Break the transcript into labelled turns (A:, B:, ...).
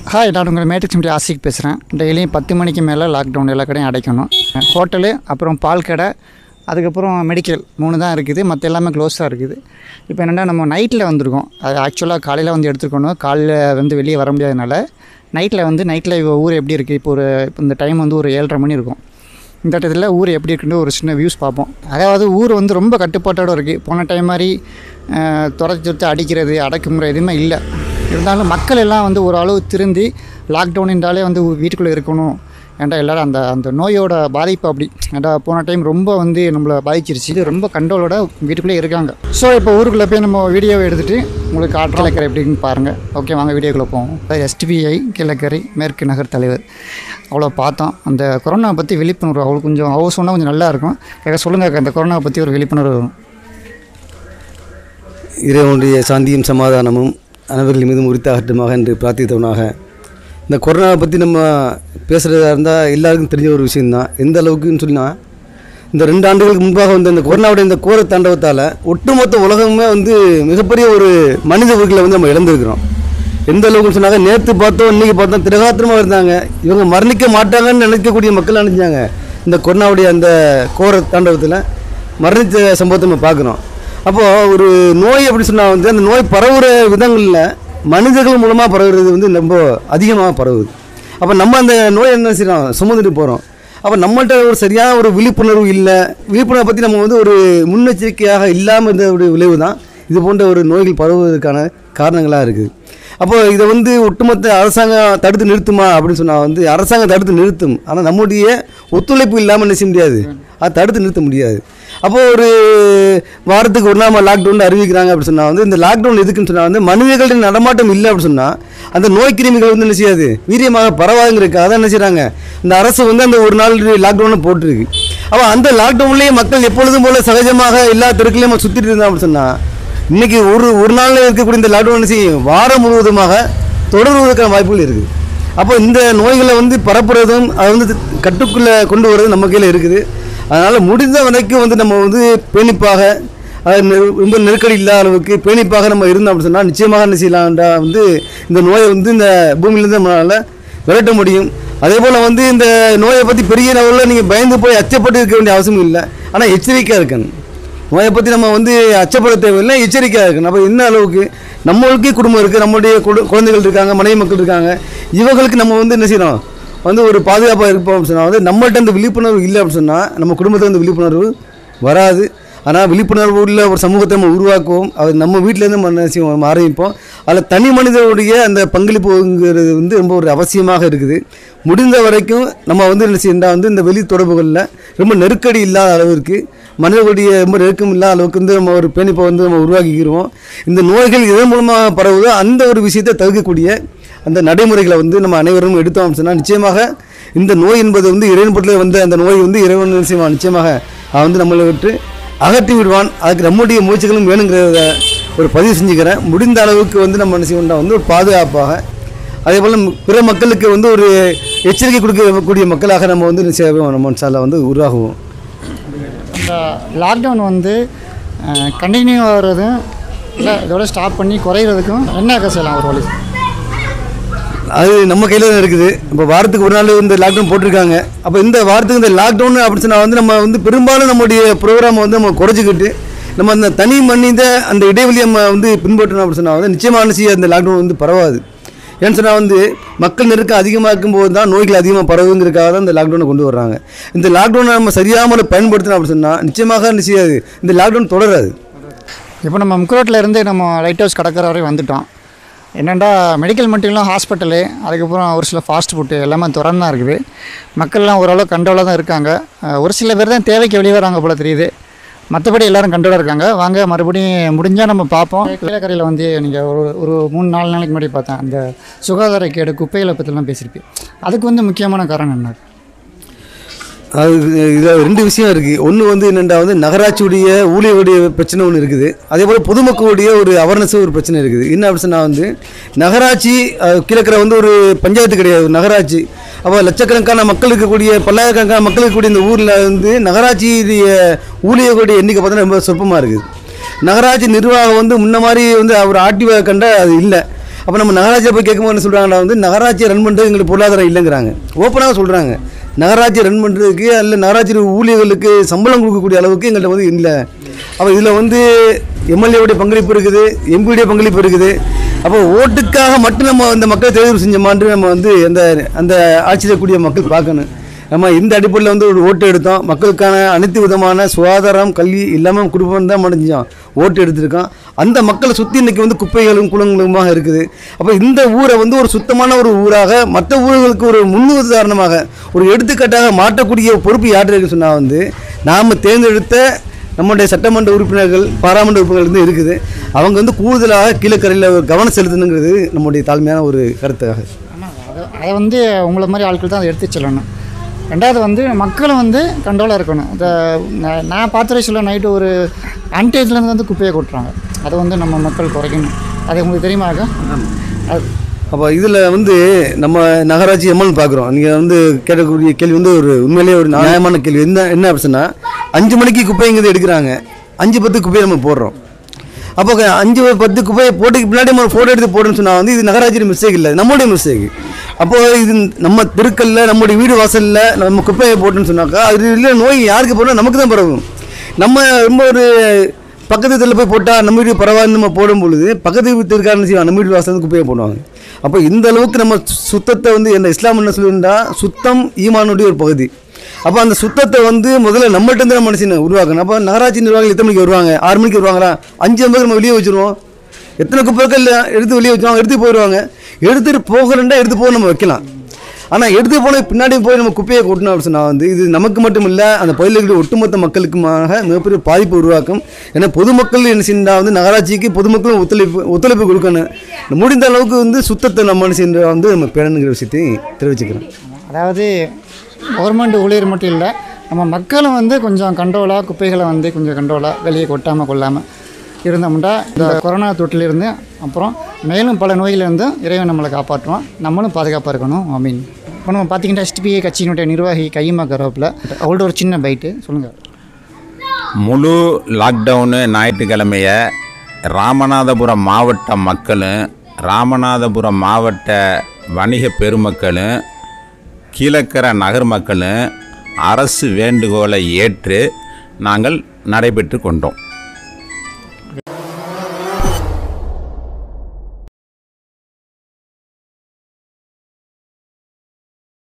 A: Hi, நான் உங்கள் matrix Ashik பேசுகிறேன். டெய்லியும் 10 மணிக்கு மேலே லாக்டவுன் எல்லா கடையும் அடைக்கணும். ஹோட்டலு, அப்புறம் பால் கடை, அதுக்கப்புறம் மெடிக்கல் 3 தான் இருக்குது. மற்ற எல்லாமே க்ளோஸாக இருக்குது. இப்போ என்னென்னா நம்ம நைட்டில் வந்திருக்கோம். அது ஆக்சுவலாக காலையில் வந்து எடுத்துருக்கணும். காலையில் வந்து வெளியே வர முடியாதனால நைட்டில் ஊர் எப்படி இருக்குது, இப்போ இந்த டைம் வந்து ஒரு 7:30 மணி இருக்கும். இந்த இடத்துல ஊர் எப்படி இருக்குன்னு ஒரு சின்ன வியூஸ் பார்ப்போம். அதாவது ஊர் வந்து ரொம்ப கட்டுப்பாட்டோடு இருக்குது. போன டைம் மாதிரி துரத்து அடிக்கிறது, அடக்குமுறை எதுவுமே இல்லை. இருந்தாலும் மக்கள் எல்லாம் வந்து ஓரளவு திருந்தி லாக்டவுன் என்றாலே வந்து வீட்டுக்குள்ளே இருக்கணும். ஏன்டா எல்லோரும் அந்த நோயோட பாதிப்பு அப்படி ஏன்டா போன டைம் ரொம்ப வந்து நம்மளை பாதிச்சிருச்சு. இது ரொம்ப கண்ட்ரோலோட வீட்டுக்குள்ளே இருக்காங்க. ஸோ இப்போ ஊருக்குள்ளே போய் நம்ம வீடியோவை எடுத்துகிட்டு உங்களுக்கு கிளக்கரை எப்படின்னு பாருங்கள். ஓகே, வாங்க வீடியோக்குள்ளே போவோம். STBI கிளக்கரை மேற்கு நகர் தலைவர் அவ்வளோ பார்த்தோம். அந்த கொரோனா பற்றி விழிப்புணர்வு அவ்வளோ சொன்னால் கொஞ்சம் நல்லாயிருக்கும். சொல்லுங்கள், அந்த கொரோனா பற்றி ஒரு விழிப்புணர்வு.
B: இறைவனுடைய சாந்தியும் சமாதானமும் அனைவர்கள் மீதும் உரித்தாகட்டுமாக என்று பிரார்த்தித்தவனாக, இந்த கொரோனாவை பற்றி நம்ம பேசுகிறதா இருந்தால் எல்லாருக்கும் தெரிஞ்ச ஒரு விஷயந்தான். எந்த அளவுக்குன்னு சொன்னால், இந்த 2 ஆண்டுகளுக்கு முன்பாக வந்து இந்த கொரோனாவுடைய இந்த கோர தாண்டவத்தால் ஒட்டுமொத்த உலகமே வந்து மிகப்பெரிய ஒரு மனித உயிர்களை வந்து நம்ம இழந்திருக்கிறோம். எந்த அளவுக்குன்னு சொன்னாங்க, நேற்று பார்த்தோம் இன்றைக்கி பார்த்தோம் திரகாத்திரமாக இருந்தாங்க. இவங்க மரணிக்க மாட்டாங்கன்னு நினைக்கக்கூடிய மக்கள் நினைச்சாங்க. இந்த கொரோனாவுடைய அந்த கோர தாண்டவத்தில் மரணித்த சம்பவத்தை நம்ம பார்க்குறோம். அப்போது ஒரு நோய் அப்படி சொன்னால் வந்து அந்த நோய் பரவுகிற விதங்களில் மனிதர்கள் மூலமாக பரவுறது வந்து ரொம்ப அதிகமாக பரவுது. அப்போ நம்ம அந்த நோய் என்ன செய்யறோம், சுமந்துட்டு போகிறோம். அப்போ நம்மள்கிட்ட ஒரு சரியான ஒரு விழிப்புணர்வு இல்லை. விழிப்புணர்வை பற்றி நம்ம வந்து ஒரு முன்னெச்சரிக்கையாக இல்லாமல் இருந்த ஒரு விளைவு தான் இது போன்ற ஒரு நோய்கள் பரவுவதற்கான காரணங்களாக இருக்குது. அப்போது இதை வந்து ஒட்டுமொத்த அரசாங்கம் தடுத்து நிறுத்துமா அப்படின்னு சொன்னால் வந்து அரசாங்கம் தடுத்து நிறுத்தும். ஆனால் நம்முடைய ஒத்துழைப்பு இல்லாமல் என்ன செய்ய முடியாது, அதை தடுத்து நிறுத்த முடியாது. அப்போது ஒரு வாரத்துக்கு ஒரு நாள் லாக்டவுன் அறிவிக்கிறாங்க அப்படின்னு சொன்னால் வந்து இந்த லாக்டவுன் எதுக்குன்னு சொன்னால் வந்து மனிதர்களின் நடமாட்டம் இல்லை அப்படின்னு சொன்னால் அந்த நோய் கிருமிகள் வந்து என்ன செய்யாது, வீரியமாக பரவாதுங்கிறதுக்காக தான் என்ன செய்கிறாங்க, இந்த அரசு வந்து அந்த ஒரு நாள் லாக்டவுனை போட்டிருக்கு. அப்போ அந்த லாக்டவுன்லேயே மக்கள் எப்பொழுதும் போல் சகஜமாக எல்லா தெருக்களையும் நம்ம சுற்றிட்டு இருந்தோம் அப்படின்னு சொன்னால் இன்றைக்கி ஒரு நாளில் இருக்கக்கூடிய இந்த லாக்டவுன் என்ன செய்யும், வாரம் முழுவதுமாக தொடருவதற்கான வாய்ப்புகள் இருக்குது. அப்போ இந்த நோய்களை வந்து பரப்புறதும் அதை வந்து கட்டுக்குள்ளே கொண்டு வர்றதும் நம்ம கையில் இருக்குது. அதனால் முடிந்த வரைக்கும் வந்து நம்ம வந்து பேணிப்பாக, ரொம்ப நெருக்கடி இல்லாத அளவுக்கு பேணிப்பாக நம்ம இருந்தோம் அப்படின்னு சொன்னால் நிச்சயமாக என்ன செய்யலாம்டா வந்து இந்த நோயை வந்து இந்த பூமியிலேருந்து நம்மளால் விரட்ட முடியும். அதே போல் வந்து இந்த நோயை பற்றி பெரிய லெவலில் நீங்கள் பயந்து போய் அச்சப்பட்டு இருக்க வேண்டிய அவசியம் இல்லை. ஆனால் எச்சரிக்கையாக இருக்கணும். நோயை பற்றி நம்ம வந்து அச்சப்பட தேவையில்லை, எச்சரிக்கையாக இருக்கணும். அப்போ என்ன அளவுக்கு நம்மளுக்கே குடும்பம் இருக்குது, நம்மளுடைய குழந்தைகள் இருக்காங்க, மனைவி மக்கள் இருக்காங்க, இவங்களுக்கு நம்ம வந்து என்ன செய்யணும், வந்து ஒரு பாதுகாப்பாக இருப்போம் அப்படின்னு சொன்னால் வந்து நம்மள்ட்ட அந்த விழிப்புணர்வு இல்லை அப்படின்னு சொன்னால் நம்ம குடும்பத்தில் வந்து விழிப்புணர்வு வராது. ஆனால் விழிப்புணர்வு உள்ள ஒரு சமூகத்தை நம்ம உருவாக்குவோம். அது நம்ம வீட்டிலேருந்து நம்ம ஆரம்பிப்போம். அதில் தனி மனிதனுடைய அந்த பங்களிப்புங்கிறது வந்து ரொம்ப ஒரு அவசியமாக இருக்குது. முடிந்த வரைக்கும் நம்ம வந்து என்ன செய்யணும் வந்து இந்த வெளி தொடர்புகளில் ரொம்ப நெருக்கடி இல்லாத அளவிற்கு, மனிதர்களுடைய ரொம்ப நெருக்கம் இல்லாத அளவுக்கு வந்து நம்ம ஒரு பேணிப்பை வந்து நம்ம உருவாக்கிக்கிறோம். இந்த நோய்கள் எதன் மூலமாக பரவுதோ அந்த ஒரு விஷயத்தை தவிர்க்கக்கூடிய அந்த நடைமுறைகளை வந்து நம்ம அனைவரும் எடுத்தோம் சொன்னால் நிச்சயமாக இந்த நோய் என்பது வந்து இறைவன்பட்டில் வந்த அந்த நோய் வந்து இறைவன் செய்வான், நிச்சயமாக வந்து நம்மளை விட்டு அகற்றி விடுவான். அதுக்கு நம்முடைய முயற்சிகளும் வேணுங்கிறத ஒரு பதிவு செஞ்சுக்கிறேன். முடிந்த அளவுக்கு வந்து நம்ம என்ன செய்வோம்னா வந்து ஒரு பாதுகாப்பாக, அதே போல் பிற மக்களுக்கு வந்து ஒரு எச்சரிக்கை கொடுக்கக்கூடிய மக்களாக நம்ம வந்து சேவை நம்ம சாலை வந்து உருவாகுவோம்.
A: இந்த லாக்டவுன் வந்து கண்டினியூ ஆகிறதும் இல்லை இதோட ஸ்டாப் பண்ணி குறையிறதுக்கும் என்ன செய்யலாம் ஒரு வழி?
B: அது நம்ம கையில் தான் இருக்குது. இப்போ வாரத்துக்கு ஒரு நாள் இந்த லாக்டவுன் போட்டிருக்காங்க. அப்போ இந்த வாரத்துக்கு இந்த லாக்டவுன் அப்படின்னு சொன்னால் வந்து நம்ம வந்து பெரும்பாலும் நம்முடைய ப்ரோக்ராமை வந்து நம்ம குறைச்சிக்கிட்டு நம்ம அந்த தனி மனித அந்த இடைவெளியை நம்ம வந்து பின்பற்றணும் அப்படின்னு சொன்னால் வந்து நிச்சயமான அந்த லாக்டவுன் வந்து பரவாது. ஏன்னு சொன்னால் வந்து மக்கள் நெருக்கம் அதிகமாக இருக்கும்போது தான் நோய்கள் அதிகமாக பரவுங்கிறதுக்காக தான் இந்த லாக்டவுனை கொண்டு வர்றாங்க. இந்த லாக்டவுனை நம்ம சரியாமல் பயன்படுத்தணும் அப்படின்னு சொன்னால் நிச்சயமாக என்ன செய்யாது, இந்த லாக்டவுன் தொடராது.
A: இப்போ நம்ம முக்கரோட்டில் இருந்து நம்ம லைட் ஹவுஸ் கடற்கரை வரை வந்துட்டோம். என்னென்னா மெடிக்கல் மட்டும் இல்லை, ஹாஸ்பிட்டலு, அதுக்கப்புறம் ஒரு சில ஃபாஸ்ட் ஃபுட்டு எல்லாமே திறந்து தான் இருக்குது. மக்கள்லாம் ஓரளவு கண்ட்ரோலாக தான் இருக்காங்க. ஒரு சில பேர் தான் தேவைக்கு வெளியே வராங்க போல் தெரியுது. மற்றபடி எல்லோரும் கண்ட்ரோலாக இருக்காங்க. வாங்க மறுபடியும் முடிஞ்சால் நம்ம பார்ப்போம். கிளக்கரையில் வந்து நீங்கள் ஒரு 3-4 நாளைக்கு முன்னாடி பார்த்தேன், அந்த சுகாதார கேடு குப்பைகளை பற்றிலாம் பேசியிருப்பேன். அதுக்கு வந்து முக்கியமான காரணம் என்ன?
B: அது இதில் 2 விஷயம் இருக்குது. ஒன்று வந்து என்னென்னா வந்து நகராட்சியுடைய ஊழியருடைய பிரச்சனை ஒன்று இருக்குது. அதே போல் பொதுமக்களுடைய ஒரு அவேர்னஸ் ஒரு பிரச்சனை இருக்குது. என்ன அப்படின்னு சொன்னால் வந்து நகராட்சி கிழக்கிற வந்து ஒரு பஞ்சாயத்து கிடையாது, ஒரு நகராட்சி. அப்போ லட்சக்கணக்கான மக்கள் இருக்கக்கூடிய, பல்லாயிரக்கணக்கான மக்கள் இருக்கக்கூடிய இந்த ஊரில் வந்து நகராட்சியுடைய ஊழியர்களுடைய எண்ணிக்கை பார்த்தீங்கன்னா ரொம்ப சொற்பமாக இருக்குது. நகராட்சி நிர்வாகம் வந்து முன்ன மாதிரி வந்து அவர் ஆக்டிவாக கண்ட அது இல்லை. அப்போ நம்ம நகராட்சியை போய் கேட்கும்போது என்ன சொல்கிறாங்கன்னா வந்து நகராட்சியை ரன் பண்ணுறது எங்களுக்கு பொருளாதாரம் இல்லைங்கிறாங்க. ஓப்பனாக சொல்கிறாங்க, நகராட்சி ரன் பண்ணுறதுக்கு அல்ல நகராட்சி ஊழியர்களுக்கு சம்பளம் கொடுக்கக்கூடிய அளவுக்கு எங்கள்கிட்ட வந்து இல்லை. அப்போ இதில் வந்து எம்எல்ஏவுடைய பங்களிப்பு இருக்குது, எம்பியுடைய பங்களிப்பு இருக்குது. அப்போ ஓட்டுக்காக மட்டும் நம்ம இந்த மக்களை தேர்வு செஞ்சோமான்னு நம்ம வந்து அந்த ஆட்சியில் கூடிய மக்கள் பார்க்கணும். நம்ம இந்த அடிப்படையில் வந்து ஒரு ஓட்டு எடுத்தோம், மக்களுக்கான அனைத்து விதமான சுகாதாரம் கல்வி எல்லாமே குடும்பம் தான் முடிஞ்சோம், ஓட்டு எடுத்திருக்கோம். அந்த மக்களை சுற்றி இன்றைக்கி வந்து குப்பைகளும் குளங்களுமாக இருக்குது. அப்போ இந்த ஊரை வந்து ஒரு சுத்தமான ஒரு ஊராக மற்ற ஊர்களுக்கு ஒரு முன்னுதாரணமாக ஒரு எடுத்துக்காட்டாக மாற்றக்கூடிய பொறுப்பு யார்கிட்ட இருக்குன்னு சொன்னால் வந்து நாம் தேர்ந்தெடுத்த நம்முடைய சட்டமன்ற உறுப்பினர்கள் பாராளுமன்ற உறுப்பினர்கள் வந்து இருக்குது. அவங்க வந்து கூடுதலாக கீழக்கரையில் கவனம் செலுத்தணுங்கிறது நம்முடைய தாழ்மையான ஒரு கருத்தாக.
A: ஆனால் அதை வந்து உங்களை மாதிரி ஆட்கள் தான் அதை எடுத்து செல்லணும். ரெண்டாவது வந்து மக்களும் வந்து கண்ட்ரோலாக இருக்கணும். அதை நான் பார்த்துட்டு சொல்ல நைட்டு ஒரு அன்டேஜ்லேருந்து வந்து குப்பையை கொட்டுறாங்க, அதை வந்து நம்ம மக்கள் குறைக்கணும். அது உங்களுக்கு தெரியுமாக்கா? அது
B: அப்போ இதில் வந்து நம்ம நகராட்சி எம்எல்ஏ பார்க்குறோம். நீங்கள் வந்து கேட்கக்கூடிய கேள்வி வந்து ஒரு உண்மையிலேயே ஒரு நியாயமான கேள்வி. என்ன அப்படின்னா 5 மணிக்கு குப்பைங்கிறது எடுக்கிறாங்க, 5:10 குப்பையை நம்ம போடுறோம். அப்போ 5:10 குப்பையை போட்டுக்கு பின்னாடி நம்ம ஃபோட்டோ எடுத்து போடுறோன்னு சொன்னால் வந்து இது நகராட்சியோட மிஸ்டேக் இல்லை, நம்மளுடைய மிஸ்டேக். அப்போது இது நம்ம தெருக்கல்ல நம்முடைய வீடு வாசலில் நம்ம குப்பையை போட்டோன்னு சொன்னாக்கா அது இல்லை நோய் யாருக்கு போடணும், நமக்கு தான் பரவும். நம்ம ரொம்ப ஒரு பக்கத்து தெருவில் போய் போட்டால் நம்ம வீடு பரவாயில்ல நம்ம போடும் பொழுது பக்கத்து வீட்டு இருக்காருன்னு செய்வாங்க, நம்ம வீடு வாசல் குப்பையை போடுவாங்க. அப்போ இந்த அளவுக்கு நம்ம சுத்தத்தை வந்து என்ன இஸ்லாம் என்ன சொல்லியிருந்தா சுத்தம் ஈமானுடைய ஒரு பகுதி. அப்போ அந்த சுத்தத்தை வந்து முதல்ல நம்மள்ட்ட இருந்து நம்ம மனுஷனை உருவாக்கணும். அப்போ நகராட்சி நிர்வாகிகள் எத்தனை மணிக்கு வருவாங்க? 6 மணிக்கு வருவாங்களா? 5:50 நம்ம வெளியே வச்சுருவோம். எத்தனை குப்பைகள் எடுத்து வெளியே வச்சுருவாங்க, எடுத்து போயிடுவாங்க. எடுத்துகிட்டு போகிறேன்டா எடுத்து போக நம்ம வைக்கலாம். ஆனால் எடுத்து போன பின்னாடி போய் நம்ம குப்பையை கொட்டணும் அப்படின்னு சொன்னால் வந்து இது நமக்கு மட்டும் இல்லை, அந்த பகுதியில் ஒட்டுமொத்த மக்களுக்குமாக மிகப்பெரிய பாதிப்பு உருவாக்கும். ஏன்னா பொதுமக்கள் என்ன செய்யணும் வந்து நகராட்சிக்கு பொதுமக்களும் ஒத்துழைப்பு கொடுக்கணும். முடிந்த அளவுக்கு வந்து சுத்தத்தை நம்ம என்ன செய்யணும் வந்து நம்ம பேணுங்கிற விஷயத்தை தெரிவிச்சுக்கிறோம்.
A: அதாவது கவர்மெண்ட் ஊழியர் மட்டும் இல்லை, நம்ம மக்களும் வந்து கொஞ்சம் கண்ட்ரோலாக குப்பைகளை வந்து கொஞ்சம் கண்ட்ரோலாக வெளியே கொட்டாமல் கொள்ளாமல் இருந்தோம்னா இந்த கொரோனா தொற்றிலிருந்து அப்புறம் மேலும் பல நோயிலிருந்து இறைவன் நம்மளை காப்பாற்றுவோம். நம்மளும் பாதுகாப்பாக இருக்கணும். ஆமீன். இப்போ நம்ம பார்த்திங்கன்னா எஸ்டிபிஐ கட்சியினுடைய நிர்வாகி கைமா கரோப்பில் அவள்கிட்ட ஒரு சின்ன பைட்டு சொல்லுங்கள்.
C: முழு லாக்டவுனு ஞாயிற்றுக்கிழமையை ராமநாதபுரம் மாவட்ட மக்களும் ராமநாதபுரம் மாவட்ட வணிக பெருமக்களும் கீழக்கரை நகர் மக்களும் அரசு வேண்டுகோளை ஏற்று நாங்கள் நடைபெற்று கொண்டோம்.